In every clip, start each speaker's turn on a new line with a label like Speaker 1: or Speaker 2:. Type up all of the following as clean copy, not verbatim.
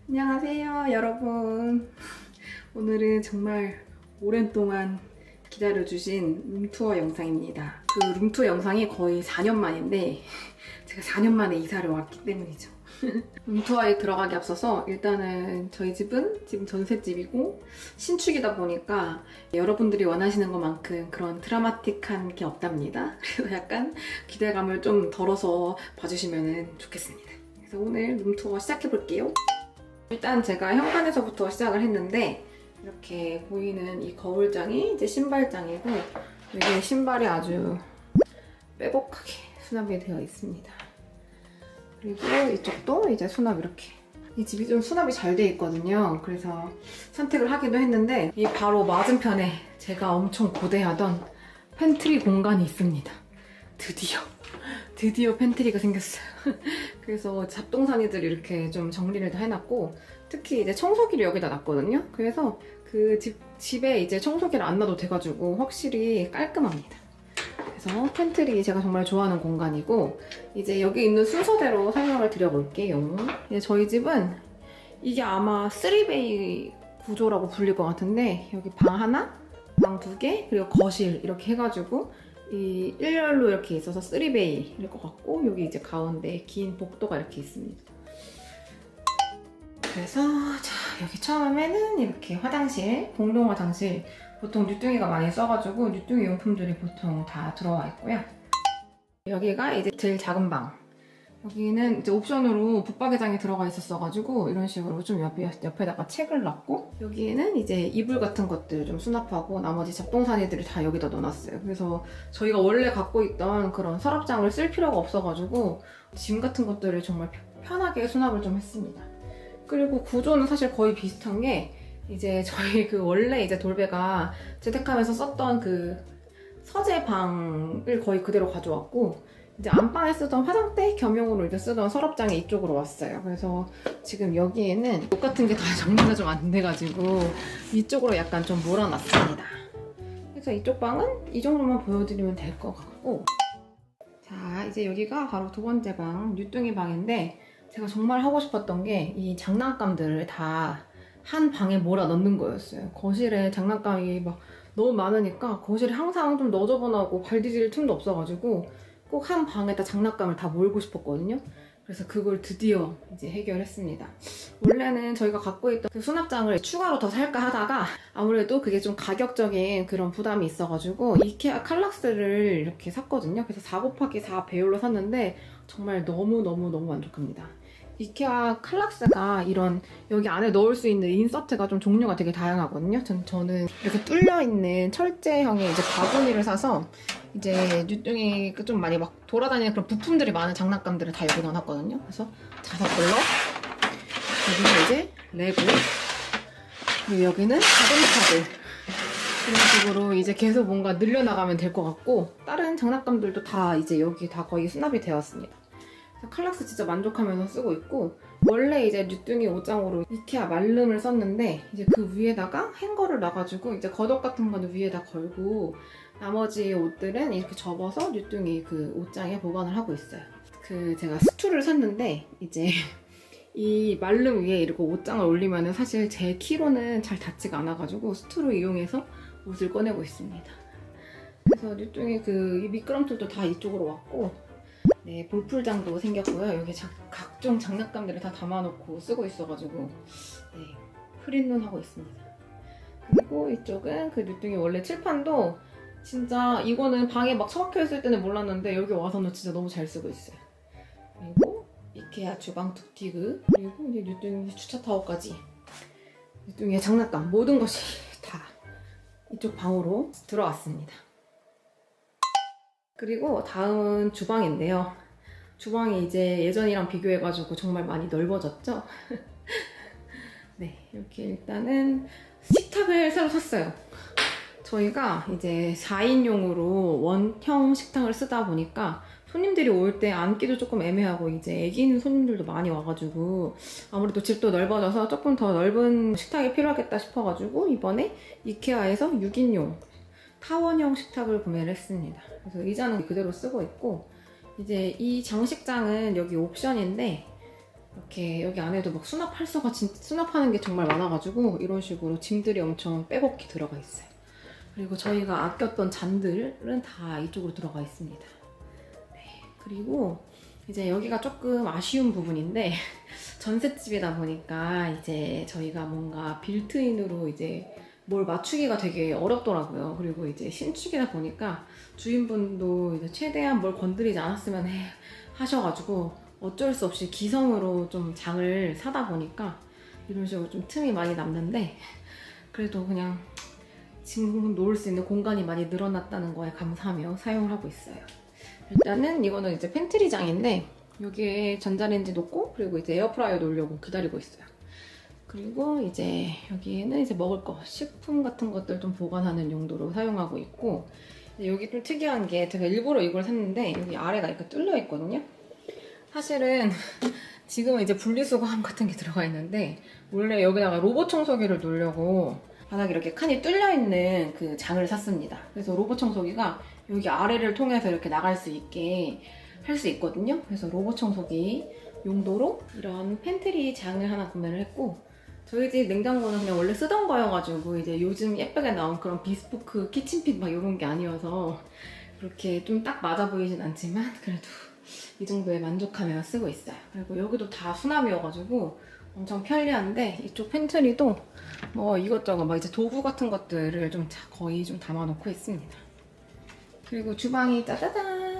Speaker 1: 안녕하세요, 여러분. 오늘은 정말 오랜 동안 기다려주신 룸투어 영상입니다. 그 룸투어 영상이 거의 4년 만인데 제가 4년 만에 이사를 왔기 때문이죠. 룸투어에 들어가기 앞서서 일단은 저희 집은 지금 전셋집이고 신축이다 보니까 여러분들이 원하시는 것만큼 그런 드라마틱한 게 없답니다. 그래서 약간 기대감을 좀 덜어서 봐주시면 좋겠습니다. 그래서 오늘 룸투어 시작해볼게요. 일단 제가 현관에서부터 시작을 했는데 이렇게 보이는 이 거울장이 이제 신발장이고 여기 신발이 아주 빼곡하게 수납이 되어 있습니다. 그리고 이쪽도 이제 수납 이렇게. 이 집이 좀 수납이 잘 되어 있거든요. 그래서 선택을 하기도 했는데 이 바로 맞은편에 제가 엄청 고대하던 팬트리 공간이 있습니다. 드디어 팬트리가 생겼어요. 그래서 잡동사니들 이렇게 좀 정리를 다 해놨고 특히 이제 청소기를 여기다 놨거든요. 그래서 그 집에 이제 청소기를 안 놔도 돼가지고 확실히 깔끔합니다. 그래서 팬트리 제가 정말 좋아하는 공간이고 이제 여기 있는 순서대로 설명을 드려볼게요. 이제 저희 집은 이게 아마 3베이 구조라고 불릴 것 같은데 여기 방 하나, 방 2개, 그리고 거실 이렇게 해가지고 이 일렬로 이렇게 있어서 3베이일 것 같고 여기 이제 가운데 긴 복도가 이렇게 있습니다. 그래서 자 여기 처음에는 이렇게 화장실, 공동 화장실 보통 뉴뚱이가 많이 써가지고 뉴뚱이 용품들이 보통 다 들어와 있고요. 여기가 이제 제일 작은 방. 여기는 이제 옵션으로 붙박이장이 들어가 있었어가지고 이런 식으로 좀 옆에다가 책을 놨고 여기에는 이제 이불 같은 것들 좀 수납하고 나머지 잡동사니들을 다 여기다 넣어놨어요. 그래서 저희가 원래 갖고 있던 그런 서랍장을 쓸 필요가 없어가지고 짐 같은 것들을 정말 편하게 수납을 좀 했습니다. 그리고 구조는 사실 거의 비슷한 게 이제 저희 그 원래 이제 돌베가 재택하면서 썼던 그 서재방을 거의 그대로 가져왔고 이제 안방에 쓰던 화장대 겸용으로 이제 쓰던 서랍장이 이쪽으로 왔어요. 그래서 지금 여기에는 옷 같은 게 다 정리가 좀 안 돼가지고 이쪽으로 약간 좀 몰아놨습니다. 그래서 이쪽 방은 이 정도만 보여드리면 될 것 같고 자 이제 여기가 바로 두 번째 방, 뉴뚱이 방인데 제가 정말 하고 싶었던 게 이 장난감들을 다 한 방에 몰아 넣는 거였어요. 거실에 장난감이 막 너무 많으니까 거실에 항상 좀 너저분하고 발 디딜 틈도 없어가지고 꼭 한 방에다 장난감을 다 몰고 싶었거든요. 그래서 그걸 드디어 이제 해결했습니다. 원래는 저희가 갖고 있던 그 수납장을 추가로 더 살까 하다가 아무래도 그게 좀 가격적인 그런 부담이 있어가지고 이케아 칼락스를 이렇게 샀거든요. 그래서 4곱하기4 배율로 샀는데 정말 너무너무 만족합니다. 이케아 칼락스가 이런 여기 안에 넣을 수 있는 인서트가 좀 종류가 되게 다양하거든요. 저는 이렇게 뚫려있는 철제형의 이제 바구니를 사서 이제 뉴뚱이 좀 많이 막 돌아다니는 그런 부품들이 많은 장난감들을 다 여기 넣어놨거든요. 그래서 자석블럭, 여기는 이제 레고, 그리고 여기는 자동차들 이런 식으로 이제 계속 뭔가 늘려나가면 될 것 같고 다른 장난감들도 다 이제 여기 다 거의 수납이 되었습니다. 칼락스 진짜 만족하면서 쓰고 있고 원래 이제 뉴뚱이 옷장으로 이케아 말름을 썼는데 이제 그 위에다가 행거를 놔가지고 이제 겉옷 같은 거는 위에다 걸고 나머지 옷들은 이렇게 접어서 뉴뚱이 그 옷장에 보관을 하고 있어요. 그 제가 스툴을 샀는데 이제 이 말름 위에 이렇게 옷장을 올리면은 사실 제 키로는 잘 닿지가 않아가지고 스툴을 이용해서 옷을 꺼내고 있습니다. 그래서 뉴뚱이 그 미끄럼틀도 다 이쪽으로 왔고 네, 볼풀장도 생겼고요. 여기 각종 장난감들을 다 담아놓고 쓰고 있어가지고 네, 흐린 눈 하고 있습니다. 그리고 이쪽은 그 뉴뚱이 원래 칠판도 진짜 이거는 방에 막 처박혀 있을 때는 몰랐는데 여기 와서는 진짜 너무 잘 쓰고 있어요. 그리고 이케아 주방 툭티그 그리고 이제 뉴뚱이 주차 타워까지 뉴뚱이의 장난감 모든 것이 다 이쪽 방으로 들어왔습니다. 그리고 다음은 주방인데요. 주방이 이제 예전이랑 비교해가지고 정말 많이 넓어졌죠? 네, 이렇게 일단은 식탁을 새로 샀어요. 저희가 이제 4인용으로 원형 식탁을 쓰다 보니까 손님들이 올 때 앉기도 조금 애매하고 이제 애기 있는 손님들도 많이 와가지고 아무래도 집도 넓어져서 조금 더 넓은 식탁이 필요하겠다 싶어가지고 이번에 이케아에서 6인용 타원형 식탁을 구매를 했습니다. 그래서 의자는 그대로 쓰고 있고 이제 이 장식장은 여기 옵션인데 이렇게 여기 안에도 막 수납하는 게 정말 많아가지고 이런 식으로 짐들이 엄청 빼곡히 들어가 있어요. 그리고 저희가 아꼈던 잔들은 다 이쪽으로 들어가 있습니다. 네, 그리고 이제 여기가 조금 아쉬운 부분인데 전셋집이다 보니까 이제 저희가 뭔가 빌트인으로 이제 뭘 맞추기가 되게 어렵더라고요. 그리고 이제 신축이다 보니까 주인분도 이제 최대한 뭘 건드리지 않았으면 하셔가지고 어쩔 수 없이 기성으로 좀 장을 사다 보니까 이런 식으로 좀 틈이 많이 남는데 그래도 그냥 지금 놓을 수 있는 공간이 많이 늘어났다는 거에 감사하며 사용을 하고 있어요. 일단은 이거는 이제 팬트리장인데 여기에 전자레인지 놓고 그리고 이제 에어프라이어 놓으려고 기다리고 있어요. 그리고 이제 여기에는 이제 먹을 거, 식품 같은 것들 좀 보관하는 용도로 사용하고 있고 여기 좀 특이한 게 제가 일부러 이걸 샀는데 여기 아래가 이렇게 뚫려 있거든요. 사실은 지금은 이제 분리수거함 같은 게 들어가 있는데 원래 여기다가 로봇 청소기를 놓으려고 바닥에 이렇게 칸이 뚫려 있는 그 장을 샀습니다. 그래서 로봇 청소기가 여기 아래를 통해서 이렇게 나갈 수 있게 할 수 있거든요. 그래서 로봇 청소기 용도로 이런 팬트리 장을 하나 구매를 했고 저희 집 냉장고는 그냥 원래 쓰던 거여가지고 이제 요즘 예쁘게 나온 그런 비스포크 키친핏 막 이런 게 아니어서 그렇게 좀 딱 맞아 보이진 않지만 그래도 이 정도에 만족하며 쓰고 있어요. 그리고 여기도 다 수납이어가지고 엄청 편리한데 이쪽 팬트리도 뭐 이것저것 막 이제 도구 같은 것들을 좀 거의 좀 담아놓고 있습니다. 그리고 주방이 짜자잔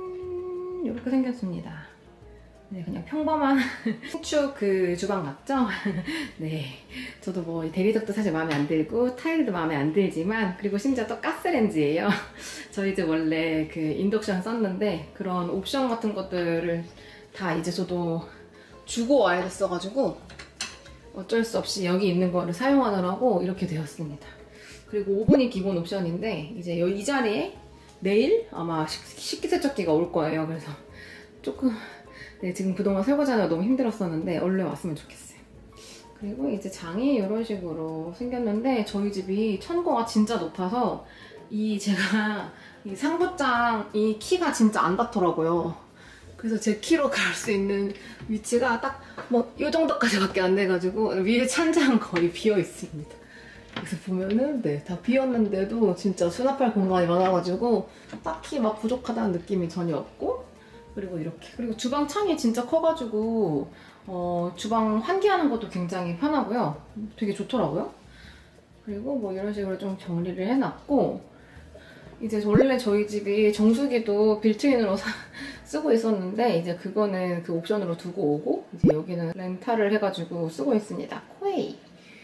Speaker 1: 이렇게 생겼습니다. 네, 그냥 평범한 신축 그 주방 맞죠? 네, 저도 뭐 대리석도 사실 마음에 안 들고 타일도 마음에 안 들지만 그리고 심지어 또 가스레인지예요. 저희 집 원래 그 인덕션 썼는데 그런 옵션 같은 것들을 다 이제 저도 주고 와야 됐어가지고 어쩔 수 없이 여기 있는 거를 사용하느라고 이렇게 되었습니다. 그리고 오븐이 기본 옵션인데 이제 이 자리에 내일 아마 식기세척기가 올 거예요. 그래서 조금 네, 지금 그동안 설거지하느라 너무 힘들었었는데 얼른 왔으면 좋겠어요. 그리고 이제 장이 이런 식으로 생겼는데 저희 집이 천고가 진짜 높아서 제가 이 상부장 이 키가 진짜 안 닿더라고요. 그래서 제 키로 갈 수 있는 위치가 딱 뭐 이 정도까지밖에 안 돼가지고 위에 찬장 거의 비어 있습니다. 그래서 보면은 네, 다 비었는데도 진짜 수납할 공간이 많아가지고 딱히 막 부족하다는 느낌이 전혀 없고 그리고 이렇게 그리고 주방 창이 진짜 커가지고 주방 환기하는 것도 굉장히 편하고요. 되게 좋더라고요. 그리고 뭐 이런 식으로 좀 정리를 해놨고 이제 원래 저희 집이 정수기도 빌트인으로 쓰고 있었는데 이제 그거는 그 옵션으로 두고 오고 이제 여기는 렌탈을 해가지고 쓰고 있습니다. 코웨이.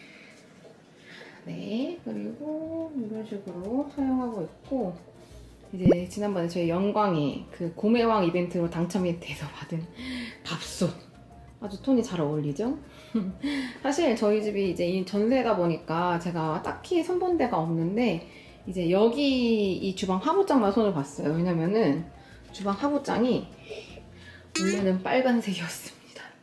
Speaker 1: 네, 그리고 이런 식으로 사용하고 있고 이제 지난번에 저희 영광이 그 고매왕 이벤트로 당첨이 돼서 받은 밥솥 아주 톤이 잘 어울리죠? 사실 저희 집이 이제 전세다 보니까 제가 딱히 선본 데가 없는데 이제 여기 이 주방 하부장만 손을 봤어요. 왜냐면은 주방 하부장이 원래는 빨간색이었습니다.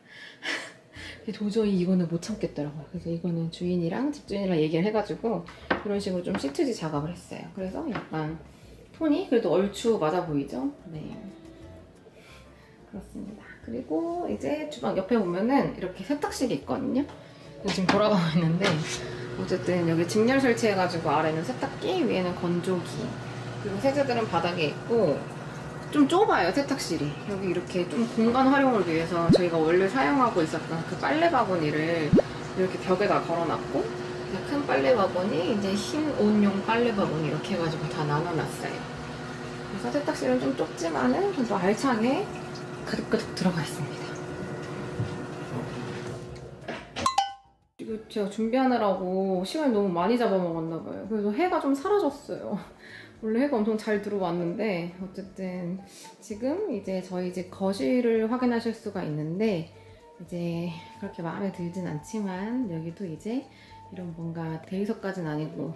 Speaker 1: 도저히 이거는 못 참겠더라고요. 그래서 이거는 주인이랑 집주인이랑 얘기를 해가지고 이런 식으로 좀 시트지 작업을 했어요. 그래서 약간 톤이 그래도 얼추 맞아 보이죠? 네, 그렇습니다. 그리고 이제 주방 옆에 보면은 이렇게 세탁실이 있거든요. 지금 돌아가고 있는데 어쨌든 여기 직렬 설치해가지고 아래는 세탁기, 위에는 건조기 그리고 세제들은 바닥에 있고 좀 좁아요, 세탁실이. 여기 이렇게 좀 공간 활용을 위해서 저희가 원래 사용하고 있었던 그 빨래 바구니를 이렇게 벽에다 걸어놨고 큰 빨래 바구니, 이제 흰 옷용 빨래 바구니 이렇게 해가지고 다 나눠놨어요. 그래서 세탁실은 좀 좁지만은 좀 더 알차게 가득가득 들어가 있습니다. 이거 제가 준비하느라고 시간이 너무 많이 잡아먹었나봐요. 그래서 해가 좀 사라졌어요. 원래 해가 엄청 잘 들어왔는데 어쨌든 지금 이제 저희 집 거실을 확인하실 수가 있는데 이제 그렇게 마음에 들진 않지만 여기도 이제 이런 뭔가 대리석까지는 아니고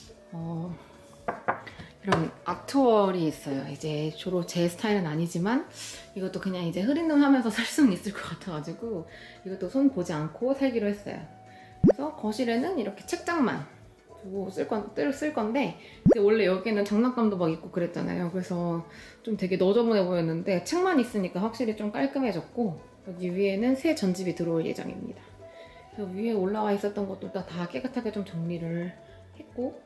Speaker 1: 이런 아트월이 있어요. 이제 주로 제 스타일은 아니지만 이것도 그냥 이제 흐린 눈 하면서 살 수는 있을 것 같아가지고 이것도 손 보지 않고 살기로 했어요. 그래서 거실에는 이렇게 책장만 두고 쓸 건데 근데 원래 여기는 장난감도 막 있고 그랬잖아요. 그래서 좀 되게 너저분해 보였는데 책만 있으니까 확실히 좀 깔끔해졌고 여기 위에는 새 전집이 들어올 예정입니다. 그래서 위에 올라와 있었던 것도 다 깨끗하게 좀 정리를 했고,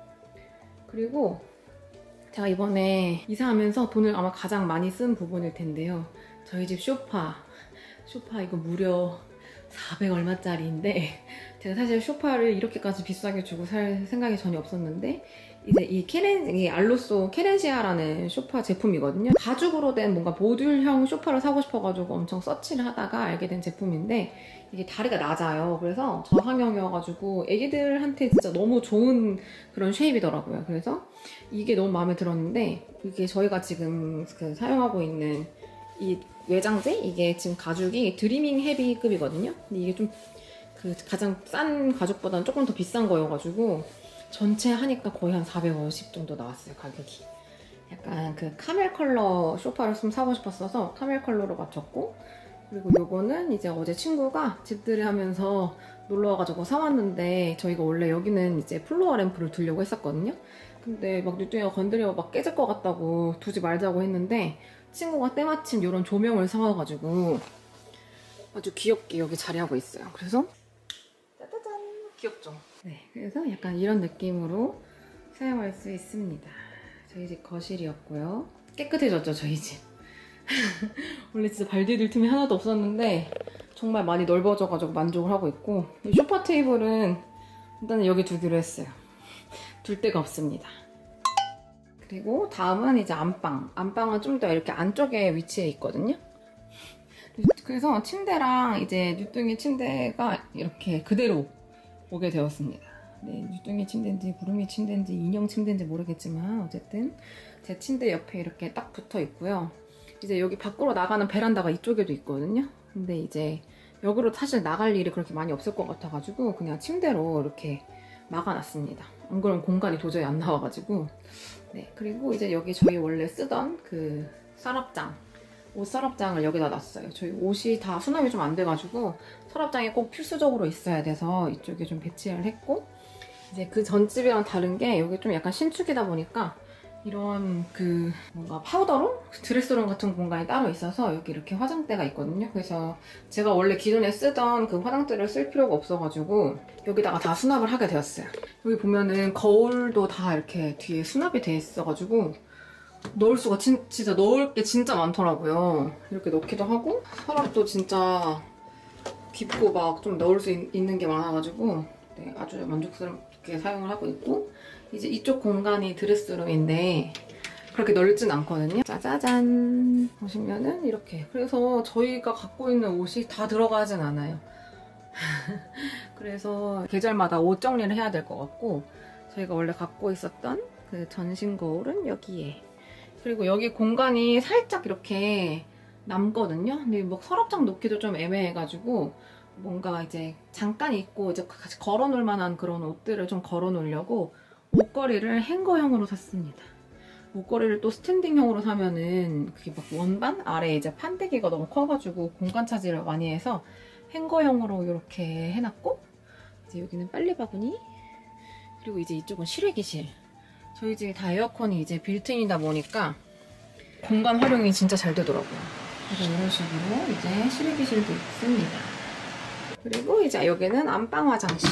Speaker 1: 그리고 제가 이번에 이사하면서 돈을 아마 가장 많이 쓴 부분일 텐데요. 저희 집 소파 이거 무려 400 얼마짜리인데 제가 사실 소파를 이렇게까지 비싸게 주고 살 생각이 전혀 없었는데, 이제 이 알로소 케렌시아라는 소파 제품이거든요. 가죽으로 된 뭔가 모듈형 소파를 사고 싶어가지고 엄청 서치를 하다가 알게 된 제품인데, 이게 다리가 낮아요. 그래서 저상형이어가지고 애기들한테 진짜 너무 좋은 그런 쉐입이더라고요. 그래서 이게 너무 마음에 들었는데, 이게 저희가 지금 사용하고 있는 이 외장재, 이게 지금 가죽이 드리밍 헤비급이거든요. 근데 이게 좀 가장 싼 가죽보다는 조금 더 비싼 거여가지고 전체 하니까 거의 한 450 정도 나왔어요, 가격이. 약간 카멜 컬러 소파를 좀 사고 싶었어서 카멜 컬러로 맞췄고, 그리고 요거는 이제 어제 친구가 집들이 하면서 놀러 와가지고 사왔는데, 저희가 원래 여기는 이제 플로어 램프를 두려고 했었거든요. 근데 막 뉴뚱이가 건드리면 막 깨질 것 같다고 두지 말자고 했는데, 친구가 때마침 이런 조명을 사와가지고 아주 귀엽게 여기 자리하고 있어요. 그래서 짜자잔, 귀엽죠? 네, 그래서 약간 이런 느낌으로 사용할 수 있습니다. 저희 집 거실이었고요. 깨끗해졌죠, 저희 집. 원래 진짜 발 디딜 틈이 하나도 없었는데 정말 많이 넓어져가지고 만족을 하고 있고, 이 소파 테이블은 일단 여기 두기로 했어요. 둘 데가 없습니다. 그리고 다음은 이제 안방. 안방은 좀 더 이렇게 안쪽에 위치해 있거든요. 그래서 침대랑 이제 뉴뚱이 침대가 이렇게 그대로 오게 되었습니다. 네, 뉴뚱이 침대인지 구름이 침대인지 인형 침대인지 모르겠지만 어쨌든 제 침대 옆에 이렇게 딱 붙어 있고요. 이제 여기 밖으로 나가는 베란다가 이쪽에도 있거든요. 근데 이제 여기로 사실 나갈 일이 그렇게 많이 없을 것 같아가지고 그냥 침대로 이렇게 막아놨습니다. 안 그러면 공간이 도저히 안 나와가지고. 네, 그리고 이제 여기 저희 원래 쓰던 서랍장, 옷 서랍장을 여기다 놨어요. 저희 옷이 다 수납이 좀 안 돼가지고 서랍장이 꼭 필수적으로 있어야 돼서 이쪽에 좀 배치를 했고, 이제 그 전집이랑 다른 게 여기 좀 약간 신축이다 보니까 이런 뭔가 파우더룸? 드레스룸 같은 공간이 따로 있어서 여기 이렇게 화장대가 있거든요. 그래서 제가 원래 기존에 쓰던 그 화장대를 쓸 필요가 없어가지고 여기다가 다 수납을 하게 되었어요. 여기 보면은 거울도 다 이렇게 뒤에 수납이 돼 있어가지고 넣을 수가 진짜 넣을 게 진짜 많더라고요. 이렇게 넣기도 하고, 서랍도 진짜 깊고 막 좀 넣을 수 있는 게 많아가지고 네, 아주 만족스럽게 사용을 하고 있고, 이제 이쪽 공간이 드레스룸인데 그렇게 넓진 않거든요. 짜자잔, 보시면은 이렇게. 그래서 저희가 갖고 있는 옷이 다 들어가진 않아요. 그래서 계절마다 옷 정리를 해야 될 것 같고, 저희가 원래 갖고 있었던 그 전신 거울은 여기에, 그리고 여기 공간이 살짝 이렇게 남거든요. 근데 뭐 서랍장 놓기도 좀 애매해가지고 뭔가 이제 잠깐 입고 이제 같이 걸어놓을 만한 그런 옷들을 좀 걸어놓으려고 옷걸이를 행거형으로 샀습니다. 옷걸이를 또 스탠딩형으로 사면은 그게 막 원반 아래 이제 판때기가 너무 커가지고 공간 차지를 많이 해서 행거형으로 이렇게 해놨고, 이제 여기는 빨래 바구니, 그리고 이제 이쪽은 실외기실. 저희 집이 다 에어컨이 이제 빌트인이다 보니까 공간 활용이 진짜 잘 되더라고요. 그래서 이런 식으로 이제 실외기실도 있습니다. 그리고 이제 여기는 안방 화장실.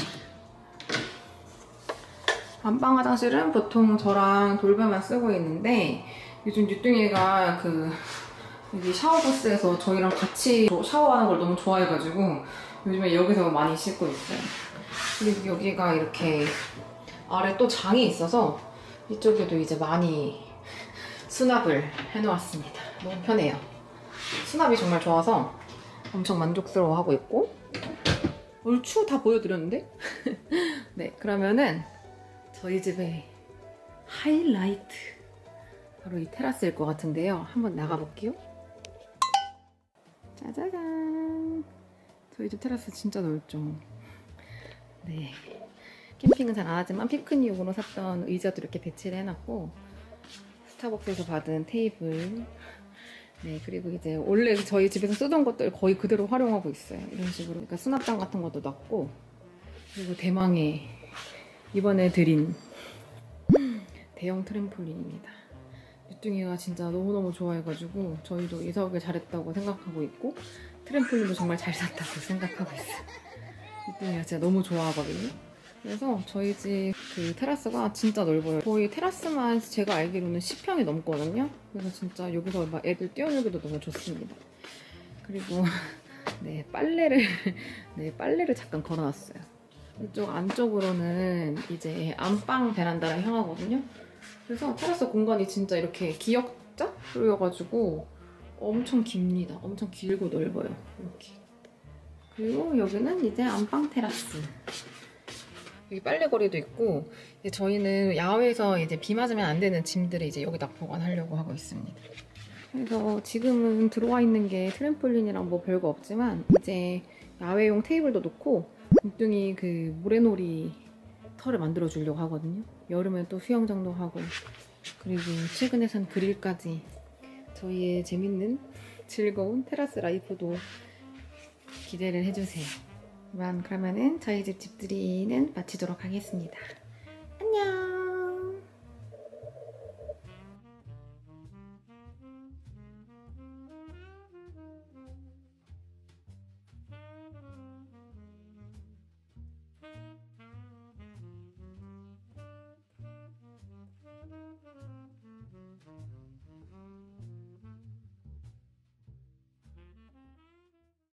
Speaker 1: 안방 화장실은 보통 저랑 돌배만 쓰고 있는데, 요즘 뉴뚱이가 여기 샤워부스에서 저희랑 같이 샤워하는 걸 너무 좋아해가지고 요즘에 여기서 많이 씻고 있어요. 그리고 여기가 이렇게 아래 또 장이 있어서 이쪽에도 이제 많이 수납을 해놓았습니다. 너무 편해요. 수납이 정말 좋아서 엄청 만족스러워하고 있고, 얼추 다 보여드렸는데? 네, 그러면은 저희 집의 하이라이트, 바로 이 테라스일 것 같은데요. 한번 나가볼게요. 짜자잔, 저희 집 테라스 진짜 넓죠. 네, 캠핑은 잘 안 하지만 피크닉용으로 샀던 의자도 이렇게 배치를 해놨고, 스타벅스에서 받은 테이블, 네, 그리고 이제 원래 저희 집에서 쓰던 것들 거의 그대로 활용하고 있어요. 이런 식으로. 그러니까 수납장 같은 것도 놨고, 그리고 대망의 이번에 드린 대형 트램폴린입니다. 뉴뚱이가 진짜 너무너무 좋아해가지고 저희도 이사 오길 잘했다고 생각하고 있고, 트램폴린도 정말 잘 샀다고 생각하고 있어요. 뉴뚱이가 진짜 너무 좋아하거든요. 그래서 저희 집 그 테라스가 진짜 넓어요. 거의 테라스만 제가 알기로는 10평이 넘거든요. 그래서 진짜 여기서 막 애들 뛰어놀기도 너무 좋습니다. 그리고 네, 빨래를 잠깐 걸어놨어요. 이쪽 안쪽으로는 이제 안방 베란다를 향하거든요. 그래서 테라스 공간이 진짜 이렇게 기역자로여가지고 엄청 깁니다. 엄청 길고 넓어요. 이렇게. 그리고 여기는 이제 안방 테라스. 여기 빨래거리도 있고, 이제 저희는 야외에서 이제 비 맞으면 안 되는 짐들을 이제 여기다 보관하려고 하고 있습니다. 그래서 지금은 들어와 있는 게 트램폴린이랑 뭐 별거 없지만 이제 야외용 테이블도 놓고 뉴뚱이 그 모래놀이 털을 만들어 주려고 하거든요. 여름엔 또 수영장도 하고, 그리고 최근에 산 그릴까지 저희의 재밌는 즐거운 테라스 라이프도 기대를 해주세요. 그러면은 저희 집 집들이는 마치도록 하겠습니다. 안녕!